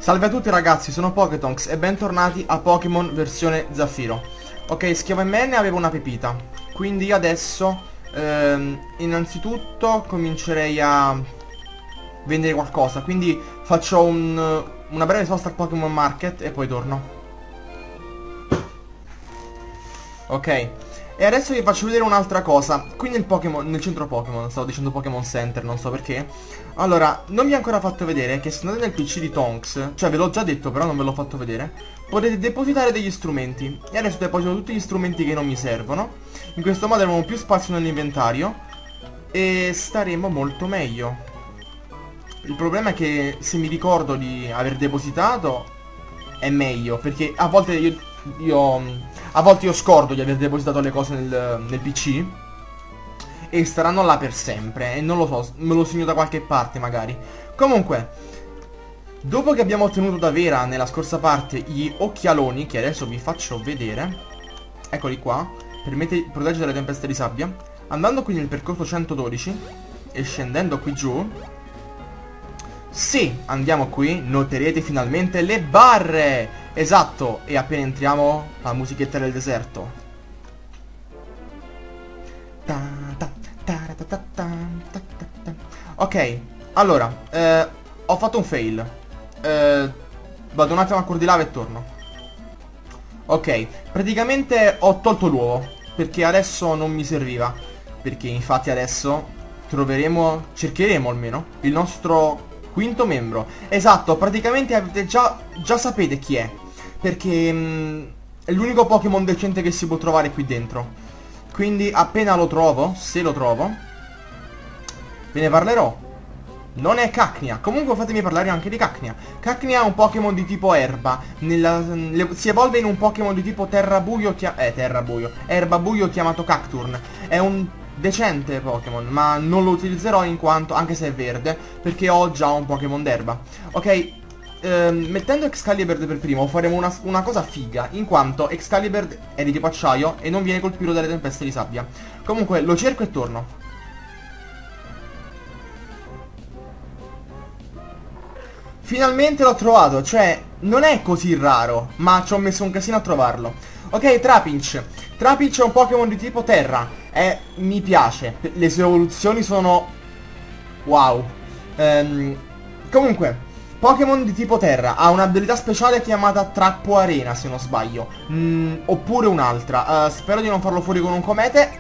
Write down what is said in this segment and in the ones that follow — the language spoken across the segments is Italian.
Salve a tutti ragazzi, sono Pokétonks e bentornati a Pokémon versione Zaffiro. Ok, Schiavo MN aveva una pepita, quindi adesso innanzitutto comincerei a vendere qualcosa, quindi faccio una breve sosta al Pokémon Market e poi torno. Ok, e adesso vi faccio vedere un'altra cosa. Qui nel centro Pokémon, stavo dicendo Pokémon Center, non so perché. Allora, non vi ho ancora fatto vedere che se andate nel PC di Tonks, cioè ve l'ho già detto però non ve l'ho fatto vedere, potete depositare degli strumenti. E adesso deposito tutti gli strumenti che non mi servono. In questo modo avremo più spazio nell'inventario e staremo molto meglio. Il problema è che se mi ricordo di aver depositato è meglio, perché a volte a volte io scordo di aver depositato le cose nel PC e staranno là per sempre e non lo so, me lo segno da qualche parte magari. Comunque, dopo che abbiamo ottenuto da Vera nella scorsa parte gli occhialoni, che adesso vi faccio vedere, eccoli qua, permette di proteggere le tempeste di sabbia, andando qui nel percorso 112 e scendendo qui giù, se andiamo qui noterete finalmente le barre. Esatto, e appena entriamo la musichetta del deserto. Ok, allora, ho fatto un fail. Vado un attimo a Cordilava e torno. Ok, praticamente ho tolto l'uovo, perché adesso non mi serviva. Perché infatti adesso cercheremo almeno, il nostro quinto membro. Esatto, praticamente avete già sapete chi è. Perché è l'unico Pokémon decente che si può trovare qui dentro. Quindi appena lo trovo, se lo trovo, ve ne parlerò. Non è Cacnea. Comunque fatemi parlare anche di Cacnea. Cacnea è un Pokémon di tipo erba. Si evolve in un Pokémon di tipo terrabuio erbabuio chiamato Cacturn. È un decente Pokémon, ma non lo utilizzerò in quanto, anche se è verde, perché ho già un Pokémon d'erba. Ok, mettendo Excalibur per primo faremo una cosa figa, in quanto Excalibur è di tipo acciaio e non viene colpito dalle tempeste di sabbia. Comunque lo cerco e torno. Finalmente l'ho trovato, cioè non è così raro, ma ci ho messo un casino a trovarlo. Ok, Trapinch. Trapinch è un Pokémon di tipo terra e mi piace, le sue evoluzioni sono wow. Comunque, Pokémon di tipo terra ha un'abilità speciale chiamata Trappo Arena, se non sbaglio. Oppure un'altra. Spero di non farlo fuori con un comete.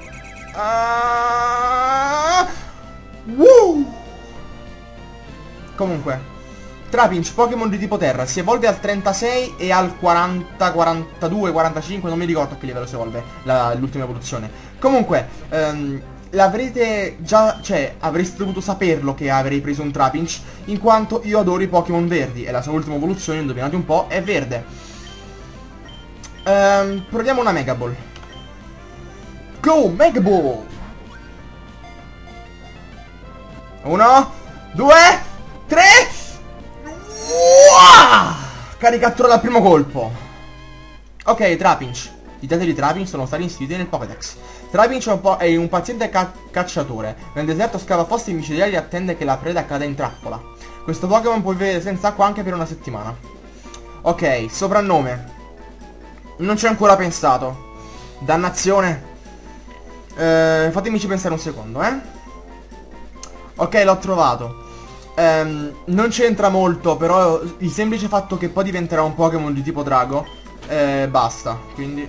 Comunque, Trapinch, Pokémon di tipo terra, si evolve al 36 e al 40, 42, 45, non mi ricordo a che livello si evolve l'ultima evoluzione. Comunque, l'avrete già, cioè, avreste dovuto saperlo che avrei preso un Trapinch, in quanto io adoro i Pokémon verdi e la sua ultima evoluzione, indovinate un po', è verde. Proviamo una Mega Ball. Go, Mega Ball! 1, 2, 3... Caricatura dal primo colpo. Ok, Trapinch. I dati di Trapinch sono stati inseriti nel Pokédex. Trapinch è un paziente cacciatore. Nel deserto scava fossi micidiali e attende che la preda cada in trappola. Questo Pokémon può vivere senza acqua anche per una settimana. Ok, soprannome. Non ci ho ancora pensato. Dannazione. Fatemici pensare un secondo, Ok, l'ho trovato. Non c'entra molto, però il semplice fatto che poi diventerà un Pokémon di tipo drago basta, quindi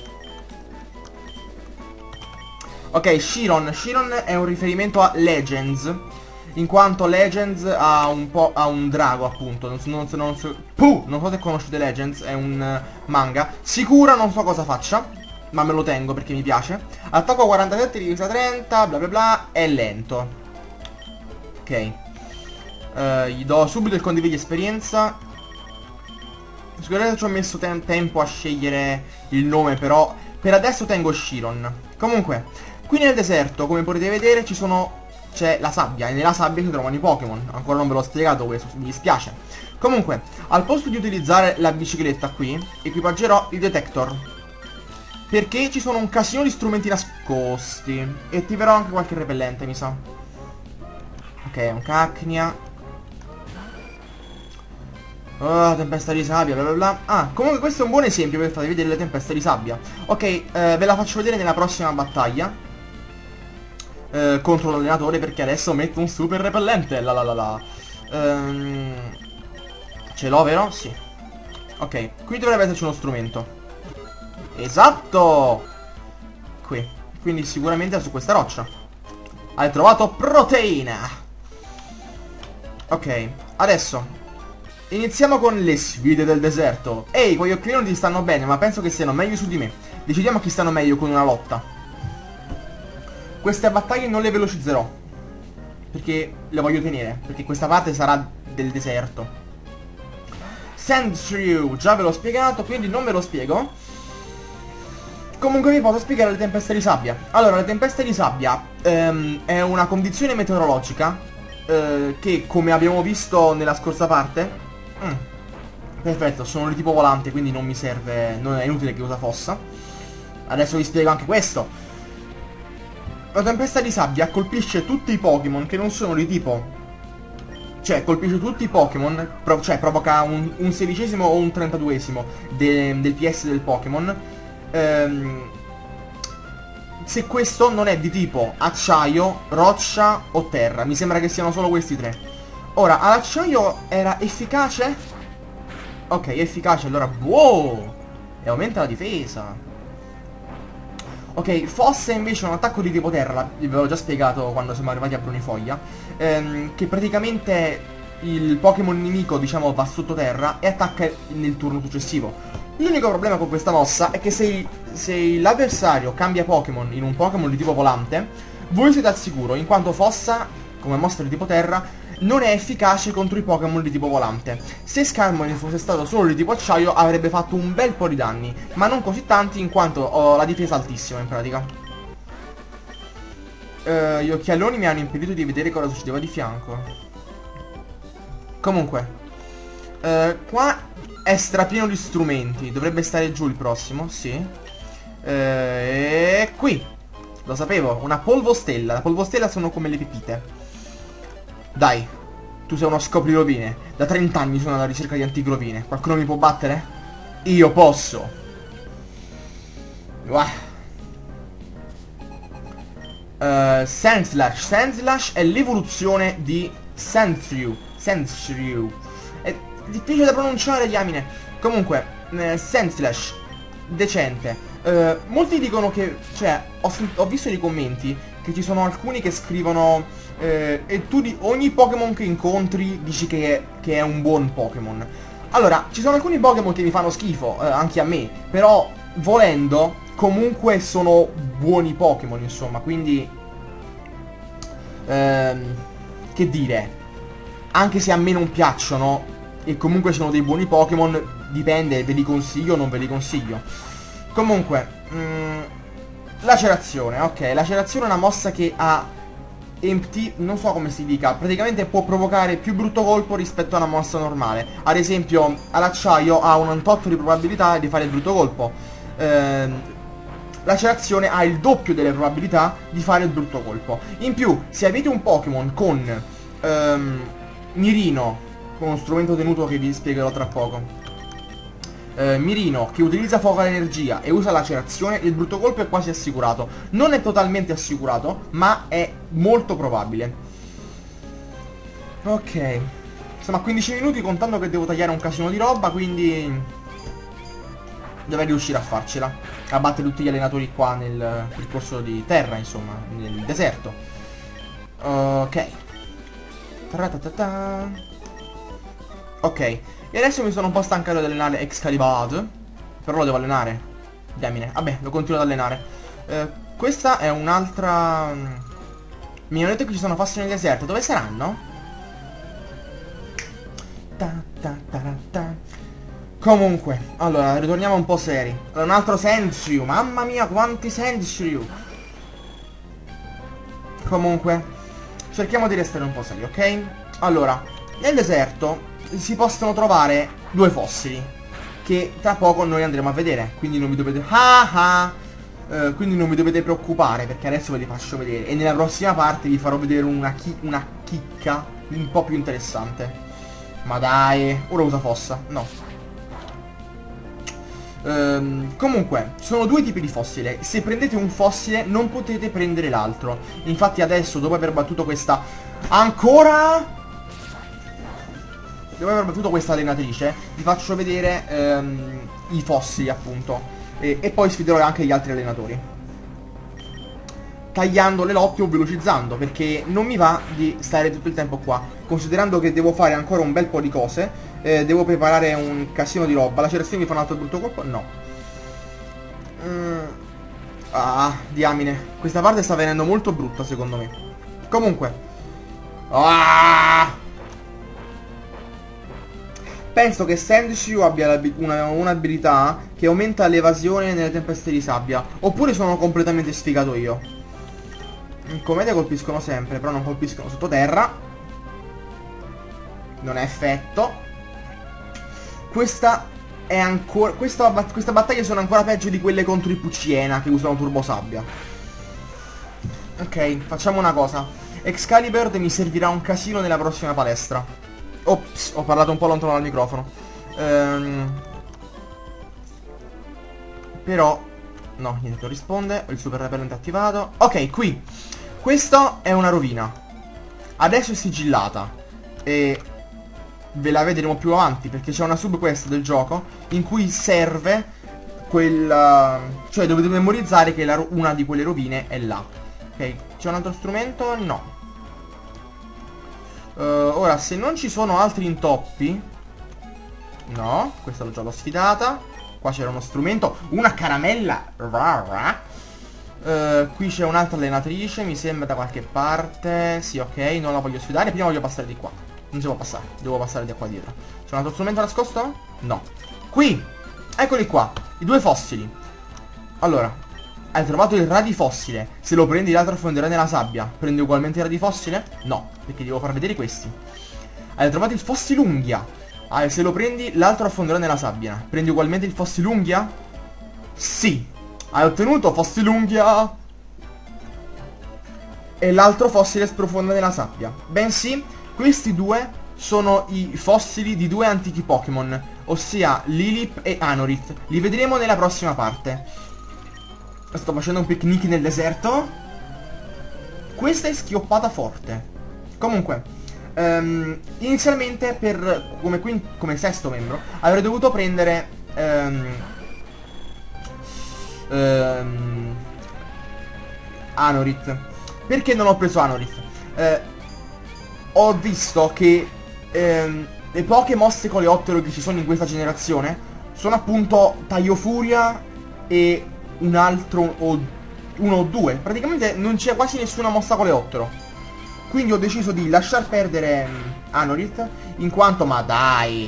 ok, Chiron. Chiron è un riferimento a Legends, in quanto Legends ha un drago, appunto. Non so se conoscete Legends, è un manga. Sicura non so cosa faccia, ma me lo tengo perché mi piace. Attacco 47, difesa 30, bla bla bla, è lento. Ok, gli do subito il condividi esperienza. Sicuramente ci ho messo tempo a scegliere il nome, però per adesso tengo Chiron. Comunque, qui nel deserto, come potete vedere, c'è la sabbia, e nella sabbia si trovano i Pokémon. Ancora non ve l'ho spiegato questo, mi dispiace. Comunque, al posto di utilizzare la bicicletta qui, equipaggerò il detector, perché ci sono un casino di strumenti nascosti. E attiverò anche qualche repellente, mi sa. Ok, un Cacnea. Oh, tempesta di sabbia, bla bla bla. Ah, comunque questo è un buon esempio per farvi vedere le tempeste di sabbia. Ok, ve la faccio vedere nella prossima battaglia. Contro l'allenatore, perché adesso metto un super repellente. La la la la. Ce l'ho, vero? Sì. Ok, qui dovrebbe esserci uno strumento. Esatto! Qui. Quindi sicuramente è su questa roccia. Hai trovato proteina. Ok, adesso iniziamo con le sfide del deserto. Ehi, quegli occhioni non ti stanno bene, ma penso che siano meglio su di me. Decidiamo chi stanno meglio con una lotta. Queste battaglie non le velocizzerò, perché le voglio tenere, perché questa parte sarà del deserto. Sandshrew, già ve l'ho spiegato, quindi non ve lo spiego. Comunque vi posso spiegare le tempeste di sabbia. Allora, le tempeste di sabbia è una condizione meteorologica che, come abbiamo visto nella scorsa parte, perfetto, sono di tipo volante, quindi non mi serve, non è inutile che usa fossa. Adesso vi spiego anche questo. La tempesta di sabbia colpisce tutti i Pokémon che non sono di tipo, cioè colpisce tutti i Pokémon, cioè provoca un sedicesimo o un 32esimo del PS del Pokémon. Se questo non è di tipo acciaio, roccia o terra. Mi sembra che siano solo questi tre. Ora, all'acciaio era efficace? Ok, efficace, allora wow! E aumenta la difesa. Ok, fossa invece è un attacco di tipo terra, ve l'ho già spiegato quando siamo arrivati a Brunifoglia, che praticamente il Pokémon nemico, diciamo, va sottoterra e attacca nel turno successivo. L'unico problema con questa mossa è che se l'avversario cambia Pokémon in un Pokémon di tipo volante, voi siete al sicuro, in quanto fossa, come mossa di tipo terra, non è efficace contro i Pokémon di tipo volante. Se Skarmory fosse stato solo di tipo acciaio avrebbe fatto un bel po' di danni, ma non così tanti in quanto ho la difesa altissima in pratica. Gli occhialoni mi hanno impedito di vedere cosa succedeva di fianco. Comunque, qua è strapieno di strumenti. Dovrebbe stare giù il prossimo, sì. E qui, lo sapevo, una polvostella. La polvostella sono come le pepite. Dai, tu sei uno scoprirovine. Da 30 anni sono alla ricerca di antigrovine. Qualcuno mi può battere? Io posso. Sandslash. Sandslash è l'evoluzione di Sandshrew. Sandshrew. È difficile da pronunciare, diamine. Comunque, Sandslash, decente. Molti dicono che, cioè, ho visto nei commenti che ci sono alcuni che scrivono e tu di ogni Pokémon che incontri dici che è un buon Pokémon. Allora, ci sono alcuni Pokémon che mi fanno schifo, anche a me, però volendo comunque sono buoni Pokémon, insomma, quindi che dire, anche se a me non piacciono e comunque sono dei buoni Pokémon, dipende, ve li consiglio o non ve li consiglio. Comunque, lacerazione, ok, lacerazione è una mossa che ha empty, non so come si dica, praticamente può provocare più brutto colpo rispetto a una mossa normale. Ad esempio, all'acciaio ha un 8 di probabilità di fare il brutto colpo. Lacerazione ha il doppio delle probabilità di fare il brutto colpo. In più, se avete un Pokémon con Mirino, con uno strumento tenuto che vi spiegherò tra poco, Mirino, che utilizza fuoco all'energia e usa lacerazione, il brutto colpo è quasi assicurato. Non è totalmente assicurato, ma è molto probabile. Ok. Insomma, 15 minuti contando che devo tagliare un casino di roba, quindi dovrei riuscire a farcela. A battere tutti gli allenatori qua nel percorso di terra, insomma, nel deserto. Ok. Taratata. Ok. E adesso mi sono un po' stancato di allenare Excalibur, però lo devo allenare. Diamine. Vabbè, lo continuo ad allenare. Questa è un'altra... Mi hanno detto che ci sono fossi nel deserto. Dove saranno? Comunque, allora, ritorniamo un po' seri. Un altro Sandshrew. Mamma mia, quanti Sandshrew. Comunque, cerchiamo di restare un po' seri, ok? Allora, nel deserto si possono trovare due fossili che tra poco noi andremo a vedere, quindi non vi dovete quindi non vi dovete preoccupare, perché adesso ve li faccio vedere e nella prossima parte vi farò vedere una chicca un po' più interessante. Ma dai, ora usa fossa. No. Comunque, sono due tipi di fossile. Se prendete un fossile non potete prendere l'altro. Infatti adesso, dopo aver battuto questa... Ancora? Dopo aver battuto questa allenatrice, vi faccio vedere i fossili, appunto. E poi sfiderò anche gli altri allenatori, tagliando le lotte o velocizzando, perché non mi va di stare tutto il tempo qua. Considerando che devo fare ancora un bel po' di cose, devo preparare un casino di roba. La cerazione mi fa un altro brutto colpo? No. Ah, diamine. Questa parte sta venendo molto brutta, secondo me. Comunque. Ah! Penso che Sandshrew abbia un'abilità che aumenta l'evasione nelle tempeste di sabbia. Oppure sono completamente sfigato io. In commedia colpiscono sempre, però non colpiscono sottoterra. Non è effetto. Questa è ancora... Questa battaglia sono ancora peggio di quelle contro i Pucciena che usano turbo sabbia. Ok, facciamo una cosa. Excalibur mi servirà un casino nella prossima palestra. Ops, ho parlato un po' lontano dal microfono. Però... No, niente, non risponde. Il super repellente attivato. Ok, qui. Questa è una rovina. Adesso è sigillata. E... ve la vedremo più avanti, perché c'è una subquest del gioco in cui serve quella... cioè dovete memorizzare che una di quelle rovine è là. Ok, c'è un altro strumento? No. Ora, se non ci sono altri intoppi... No, questa l'ho già sfidata. Qua c'era uno strumento, una caramella. Qui c'è un'altra allenatrice, mi sembra da qualche parte. Sì, ok, non la voglio sfidare, prima voglio passare di qua. Non si può passare, devo passare da qua dietro. C'è un altro strumento nascosto? No. Qui, eccoli qua, i due fossili. Allora, hai trovato il radifossile. Se lo prendi l'altro affonderà nella sabbia. Prendi ugualmente il radifossile? No, perché devo far vedere questi. Hai trovato il fossilunghia. Se lo prendi l'altro affonderà nella sabbia. Prendi ugualmente il fossilunghia? Sì. Hai ottenuto fossilunghia. E l'altro fossile sprofonda nella sabbia. Bensì, questi due sono i fossili di due antichi Pokémon, ossia Lilip e Anorith. Li vedremo nella prossima parte. Sto facendo un picnic nel deserto. Questa è schioppata forte. Comunque, inizialmente come sesto membro avrei dovuto prendere Anorith. Perché non ho preso Anorith? Ho visto che le poche mosse coleottero che ci sono in questa generazione sono appunto Taiofuria e un altro o uno o due. Praticamente non c'è quasi nessuna mossa coleottero. Quindi ho deciso di lasciar perdere Anorith, in quanto, ma dai,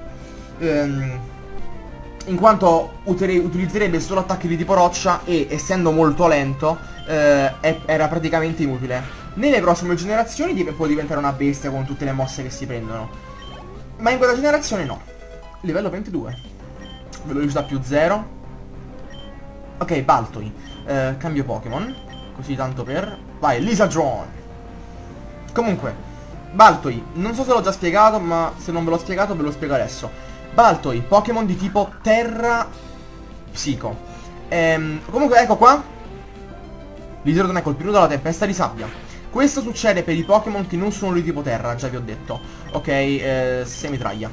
in quanto utilizzerebbe solo attacchi di tipo roccia e essendo molto lento era praticamente inutile. Nelle prossime generazioni può diventare una bestia con tutte le mosse che si prendono, ma in quella generazione no. Livello 22, velocità più 0. Ok, Baltoy, cambio Pokémon, così tanto per... Vai, Lisadron. Comunque, Baltoy, non so se l'ho già spiegato, ma se non ve l'ho spiegato ve lo spiego adesso. Baltoy, Pokémon di tipo Terra Psico. Comunque, ecco qua. Lisadron è colpito dalla tempesta di sabbia. Questo succede per i Pokémon che non sono di tipo Terra, già vi ho detto. Ok, semitraglia.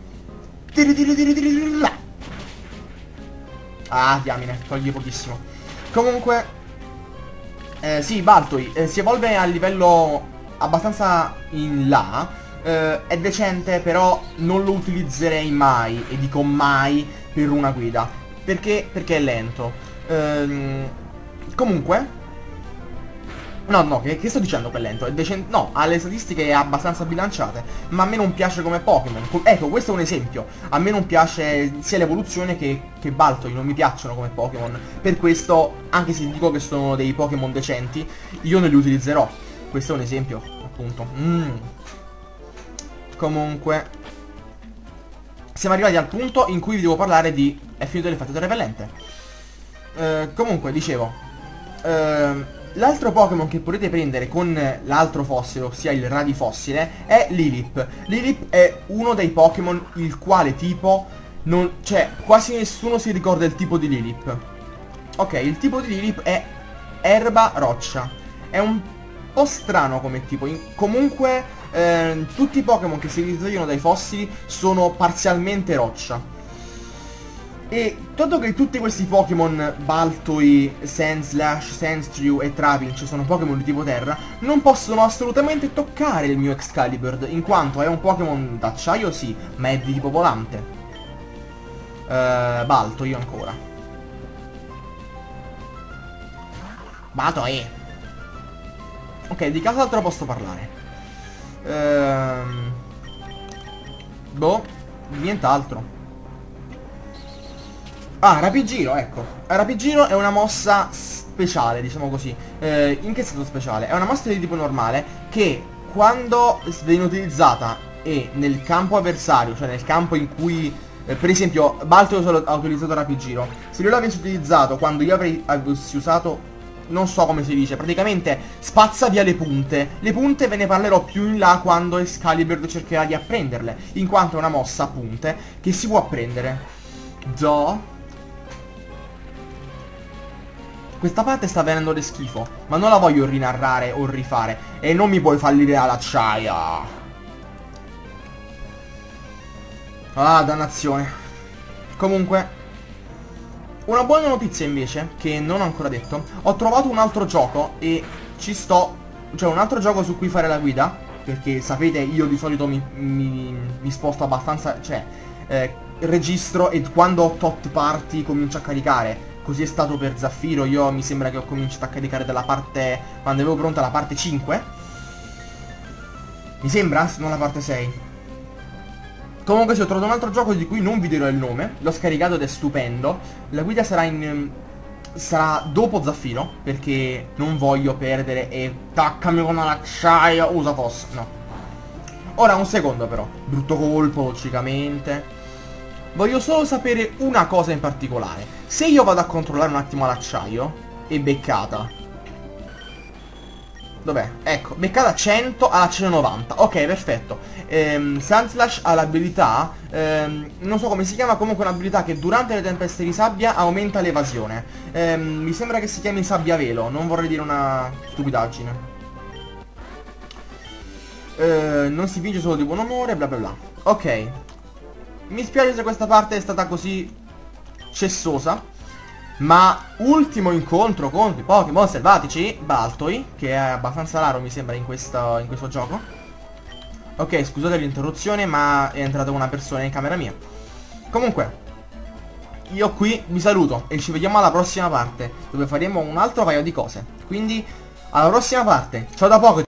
Ah, diamine, togli pochissimo. Comunque, sì, Baltoy si evolve a livello abbastanza in là. È decente, però non lo utilizzerei mai, e dico mai, per una guida. Perché? Perché è lento. Comunque... No, che sto dicendo che è lento? È decente... No, ha le statistiche abbastanza bilanciate, ma a me non piace come Pokémon. Ecco, questo è un esempio. A me non piace sia l'evoluzione che Baltoy, non mi piacciono come Pokémon. Per questo, anche se dico che sono dei Pokémon decenti, io non li utilizzerò. Questo è un esempio, appunto. Comunque, siamo arrivati al punto in cui vi devo parlare di... È finito l'effetto del repellente. Comunque, dicevo... L'altro Pokémon che potete prendere con l'altro fossile, ossia il Radifossile, è Lilip. Lilip è uno dei Pokémon il quale tipo non... cioè, quasi nessuno si ricorda il tipo di Lilip. Ok, il tipo di Lilip è erba roccia. È un po' strano come tipo. Comunque, tutti i Pokémon che si risvegliano dai fossili sono parzialmente roccia. E dato che tutti questi Pokémon, Baltoy, Sandslash, Sandshrew e Trapinch, sono Pokémon di tipo terra, non possono assolutamente toccare il mio Excalibur, in quanto è un Pokémon d'acciaio sì, ma è di tipo volante. Baltoy ancora. Baltoy. Ok, di cosa altro posso parlare? Boh, nient'altro. Ah, Rapigiro, ecco. Rapigiro è una mossa speciale, diciamo così. In che senso speciale? È una mossa di tipo normale che quando viene utilizzata e nel campo avversario, cioè nel campo in cui, per esempio, Balto ha utilizzato Rapigiro. Se lui l'avesse utilizzato quando io avessi usato, non so come si dice, praticamente spazza via le punte. Le punte ve ne parlerò più in là quando Excalibur cercherà di apprenderle, in quanto è una mossa a punte che si può apprendere. Già. Questa parte sta venendo di schifo, ma non la voglio rinarrare o rifare. E non mi puoi fallire l'acciaia. Ah, dannazione. Comunque, una buona notizia invece, che non ho ancora detto. Ho trovato un altro gioco e ci sto... cioè un altro gioco su cui fare la guida. Perché sapete, io di solito mi sposto abbastanza... cioè, registro e quando ho tot parti comincio a caricare. Così è stato per Zaffiro. Io mi sembra che ho cominciato a caricare dalla parte... quando avevo pronta la parte 5. Mi sembra, se non la parte 6. Comunque sì, ho trovato un altro gioco di cui non vi dirò il nome. L'ho scaricato ed è stupendo. La guida sarà in... sarà dopo Zaffiro, perché non voglio perdere e... taccami con l'acciaia. Usa toss, no. Ora un secondo però. Brutto colpo, logicamente. Voglio solo sapere una cosa in particolare. Se io vado a controllare un attimo l'acciaio, è beccata. Dov'è? Ecco, beccata 100 alla 190. Ok, perfetto. Sandslash ha l'abilità, non so come si chiama, comunque un'abilità che durante le tempeste di sabbia aumenta l'evasione. Mi sembra che si chiami sabbia velo, non vorrei dire una stupidaggine. Non si vince solo di buon umore, bla bla bla. Ok. Mi spiace se questa parte è stata così cessosa, ma ultimo incontro contro i Pokémon selvatici, Baltoy, che è abbastanza raro mi sembra in questo gioco. Ok, scusate l'interruzione, ma è entrata una persona in camera mia. Comunque, io qui vi saluto e ci vediamo alla prossima parte, dove faremo un altro paio di cose. Quindi, alla prossima parte. Ciao da poco.